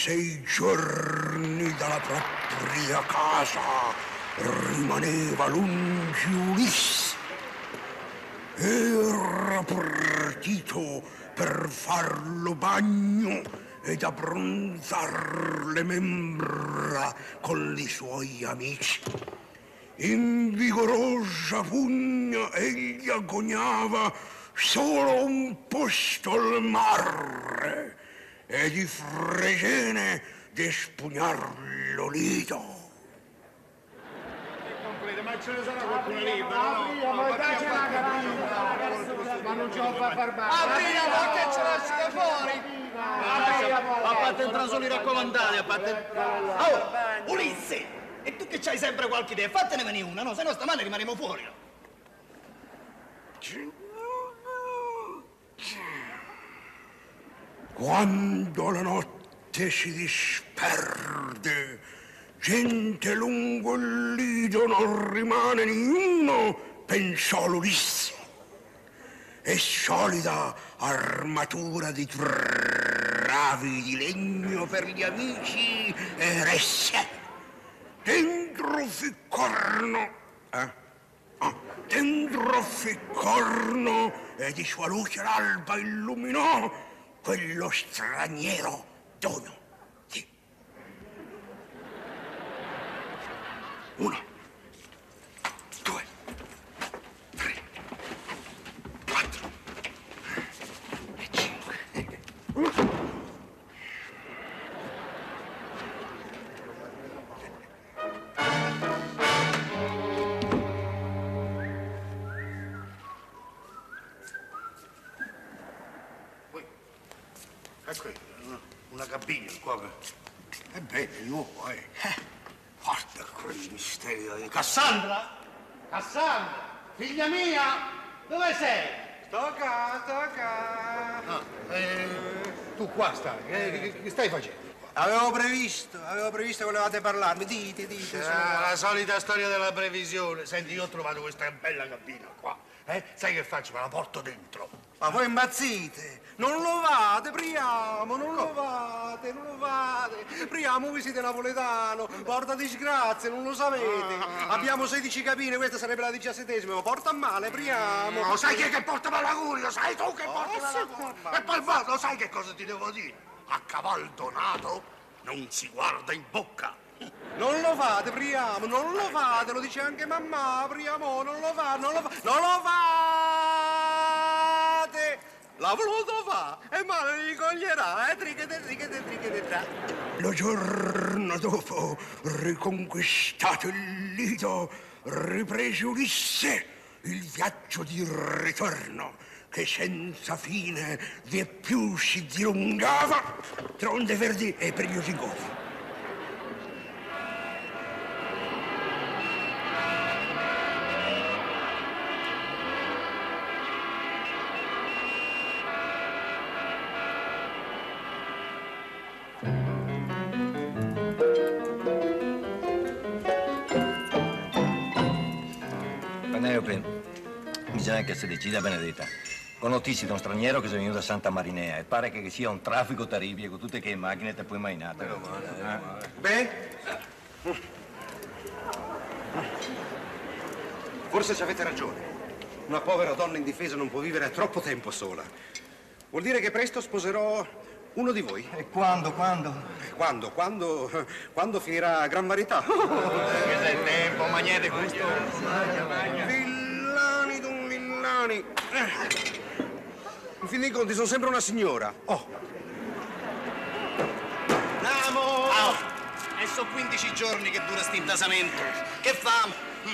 6 giorni dalla propria casa rimaneva lungi Ulisse. Era partito per farlo bagno ed abbronzar le membra con i suoi amici. In vigorosa pugna egli agoniava solo un posto al mare e di Fregene d'espugnarlo lido. Ma ce ne sarà qualcuno libero, no? Ma dacci la caragna, ma non ce lo fa far bene. Apriamo, che ce lasciate fuori! A parte entrare solo i raccomandati, a parte... Oh, Ulisse! E tu che c'hai sempre qualche idea, fattene venire una, no? Se no stamane rimaniamo fuori, no? Quando la notte si disperde, gente lungo il lido non rimane niuno, pensò l'Ulisse. E solida armatura di travi di legno per gli amici eresse. Dentro ficcorno, dentro ficcorno e di sua luce l'alba illuminò quello straniero dono. Sì. 1, 2, 3, 4 e 5. Ecco, una cabina qua che... Ebbene, nuovo, Guarda quel misterio di Cassandra? Cassandra? Figlia mia? Dove sei? Sto qua. Ah, tu qua stai, che stai facendo? Avevo previsto che volevate parlarmi. Dite. La solita storia della previsione. Senti, io ho trovato questa bella cabina qua. Sai che faccio? Me la porto dentro. Ma voi impazzite! Non lo fate, Priamo, non lo fate. Priamo, voi siete napoletano, porta disgrazia, non lo sapete. Abbiamo 16 cabine, questa sarebbe la 17ª, ma porta a male, Priamo. Lo sai chi è che porta malagurio? Lo sai tu che porti malagurio? E poi lo sai che cosa ti devo dire? A caval donato non si guarda in bocca. Non lo fate, Priamo, non lo fate, lo dice anche mamma, Priamo, non lo fate. L'ha voluto fare e male li coglierà, trichete. Lo giorno dopo, riconquistato il lido, riprese Ulisse il viaggio di ritorno che senza fine vie più si dilungava tra onde verdi e periodi govi. Penelope, bisogna che si decida, Benedetta. Ho notizie di un straniero che è venuto da Santa Marinea e pare che sia un traffico terribile con tutte che macchine te puoi immaginare. Beh? Forse ci avete ragione. Una povera donna indifesa non può vivere troppo tempo sola. Vuol dire che presto sposerò uno di voi. E quando? Quando finirà Gran Varietà. Che sei tempo, magnete questo. Villani d'un villani. In fin dei conti sono sempre una signora. Andiamo! Oh. E so 15 giorni che dura sto intasamento. Che famo?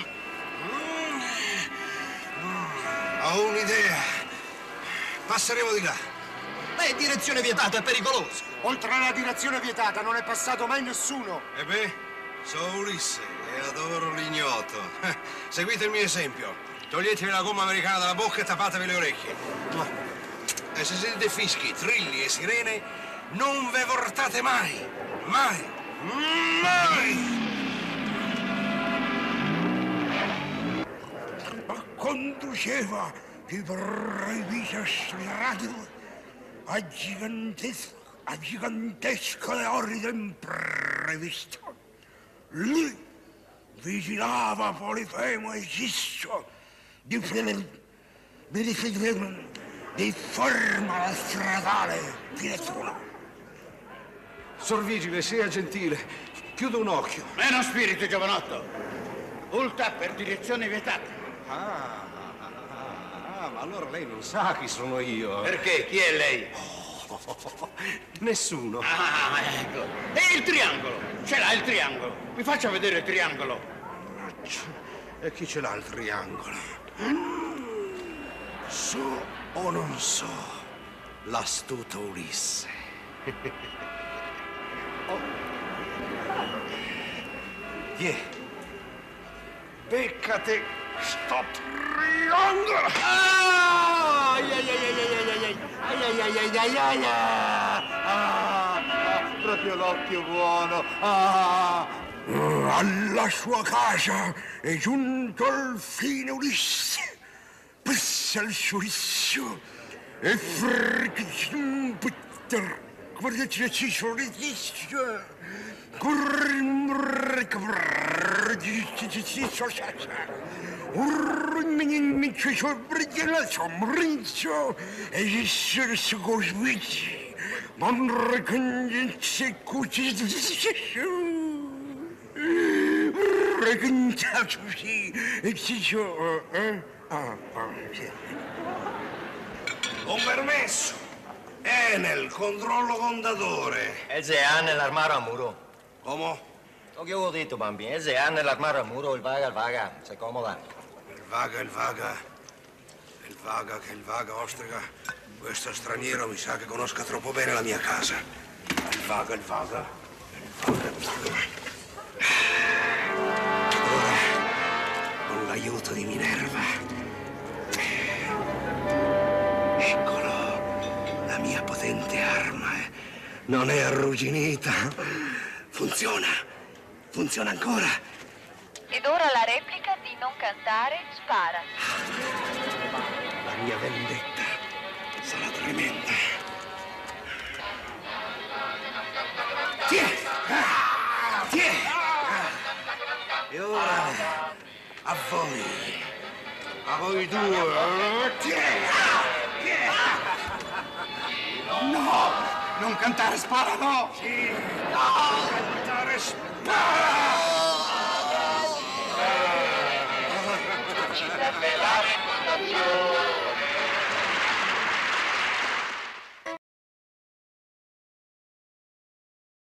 Ho un'idea. Passeremo di là. È direzione vietata, è pericoloso. Oltre alla direzione vietata non è passato mai nessuno. E beh, sono Ulisse e adoro l'ignoto. Seguite il mio esempio. Toglietevi la gomma americana dalla bocca e tappatevi le orecchie. E se sentite fischi, trilli e sirene, non ve vortate mai. Mai. Ma conduceva di proibita strada a a gigantesco e orrido imprevisto. Lì vigilava Polifemo e Gisso di forma la stradale di Nettuno. Sor Vigile, sia gentile, chiudo un occhio. Meno spirito, giovanotto. Ulta per direzione vietata. Ma allora lei non sa chi sono io. Perché? Chi è lei? Nessuno. Ecco. E il triangolo? Ce l'ha il triangolo. Mi faccia vedere il triangolo. E chi ce l'ha il triangolo? So o non so? L'astuto Ulisse. Tiè. Beccate sto triangolo! Proprio l'occhio buono. Alla sua casa è giunto il fine Ulisse, passa il suo rischio e Un permesso. Enel, controllo contatore. E se ha nell'armadio a muro. Come? Lo che avevo detto, bambino, e se ha nell'armadio a muro, il vaga, si comoda. Il vaga, ostrica. Questo straniero mi sa che conosca troppo bene la mia casa. Il vaga. Ora, con l'aiuto di Minerva. Eccolo, la mia potente arma. Non è arrugginita. Funziona ancora. Ed ora la replica di Non cantare, spara. La mia vendetta sarà tremenda. Tiè! E ora a voi due. Tiè! No! Non cantare, spara, no! Sì! No!